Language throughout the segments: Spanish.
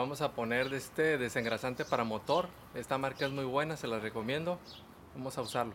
vamos a poner de este desengrasante para motor. Esta marca es muy buena, se la recomiendo. Vamos a usarlo.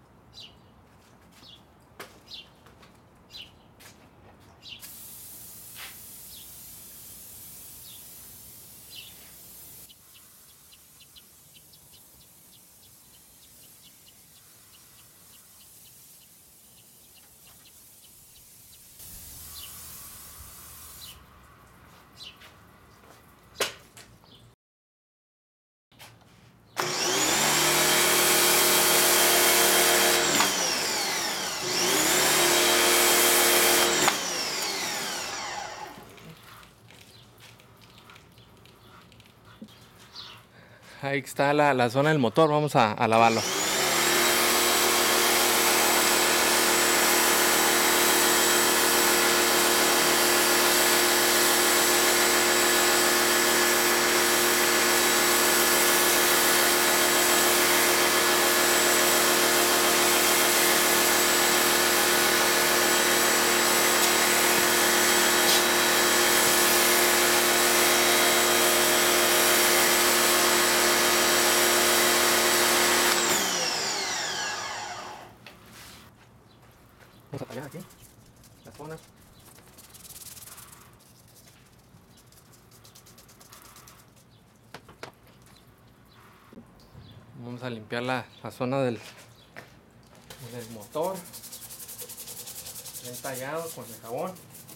Ahí está la zona del motor, vamos a lavarlo. Vamos a tallar aquí las zonas. Vamos a limpiar la zona del motor. Bien tallado con el jabón.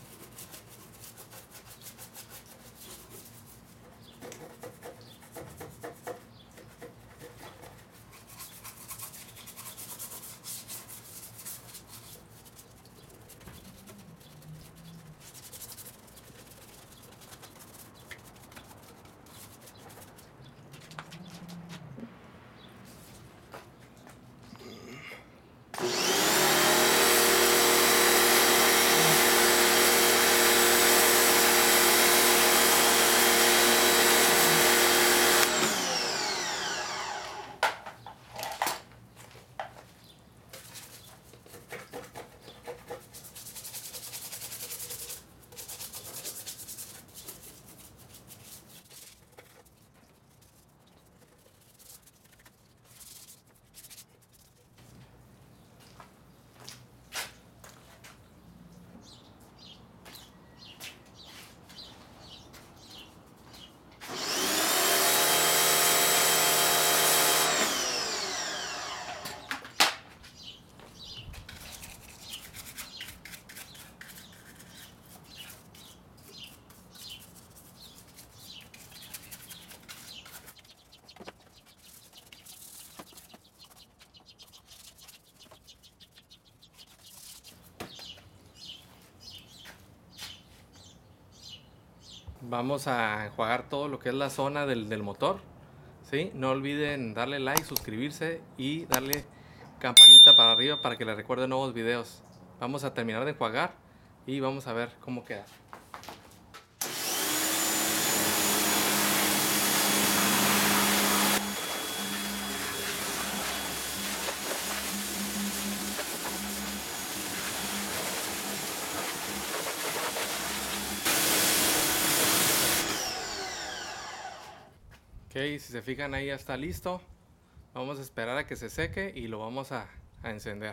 Vamos a enjuagar todo lo que es la zona del motor. ¿Sí? No olviden darle like, suscribirse y darle campanita para arriba para que les recuerde nuevos videos. Vamos a terminar de enjuagar y vamos a ver cómo queda. Ok, si se fijan ahí ya está listo. Vamos a esperar a que se seque y lo vamos a encender.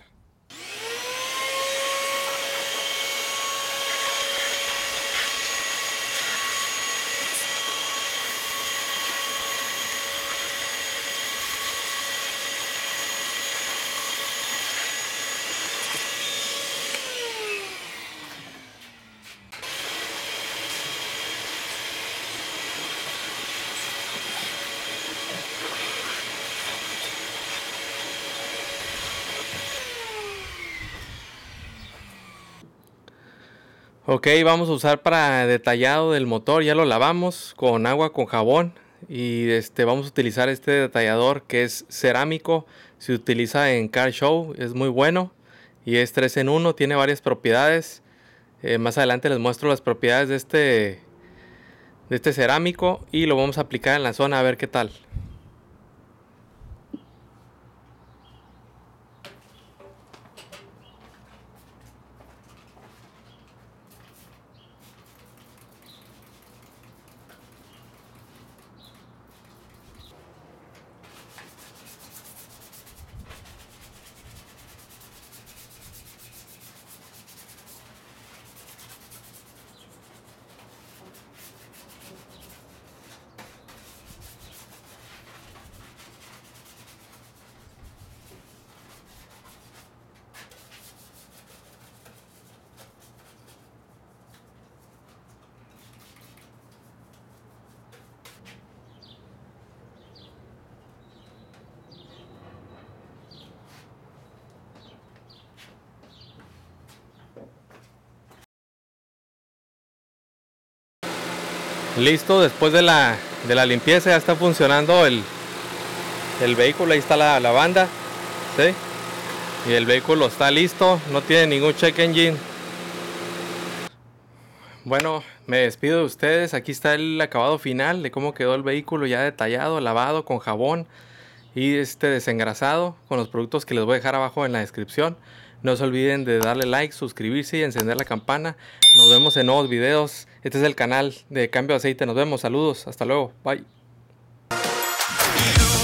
Ok, vamos a usar para detallado del motor, ya lo lavamos con agua con jabón y vamos a utilizar este detallador que es cerámico, se utiliza en Car Show, es muy bueno y es 3 en 1, tiene varias propiedades. Más adelante les muestro las propiedades de este cerámico y lo vamos a aplicar en la zona a ver qué tal. Listo, después de la limpieza ya está funcionando el vehículo. Ahí está la banda, ¿sí? Y el vehículo está listo, no tiene ningún check engine. Bueno, me despido de ustedes. Aquí está el acabado final de cómo quedó el vehículo, ya detallado, lavado con jabón y desengrasado con los productos que les voy a dejar abajo en la descripción. No se olviden de darle like, suscribirse y encender la campana. Nos vemos en nuevos videos. Este es el canal de Cambio de Aceite. Nos vemos, saludos, hasta luego, bye.